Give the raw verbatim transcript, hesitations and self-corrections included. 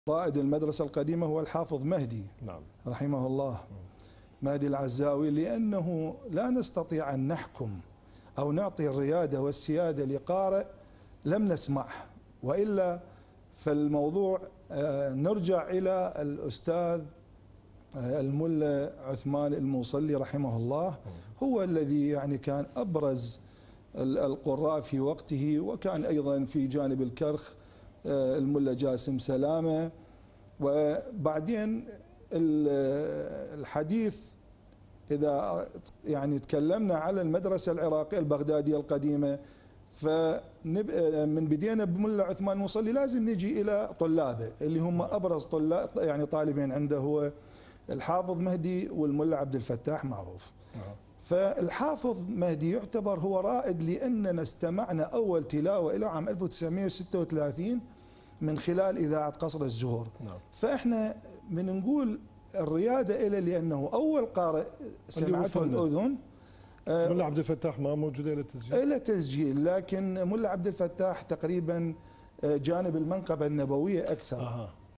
رائد المدرسة القديمة هو الحافظ مهدي نعم رحمه الله، مهدي العزاوي، لأنه لا نستطيع أن نحكم أو نعطي الريادة والسيادة لقارئ لم نسمعه، وإلا فالموضوع نرجع إلى الأستاذ الملا عثمان الموصلي رحمه الله، هو الذي يعني كان أبرز القراء في وقته، وكان أيضا في جانب الكرخ الملا جاسم سلامة. وبعدين الحديث إذا يعني تكلمنا على المدرسة العراقية البغدادية القديمة، فمن بدينا بملا عثمان الموصلي لازم نجي إلى طلابه اللي هم أبرز طلاب يعني طالبين عنده، هو الحافظ مهدي والملا عبد الفتاح معروف. فالحافظ مهدي يعتبر هو رائد، لأننا استمعنا أول تلاوة إلى عام ألف وتسعمئة وستة وثلاثين من خلال إذاعة قصر الزهور. فإحنا من نقول الريادة إلى لأنه أول قارئ سمعته الأذن. ملا عبد الفتاح ما موجود إلى تسجيل؟ إلى تسجيل، لكن ملا عبد الفتاح تقريبا جانب المنقبة النبوية أكثر. أه.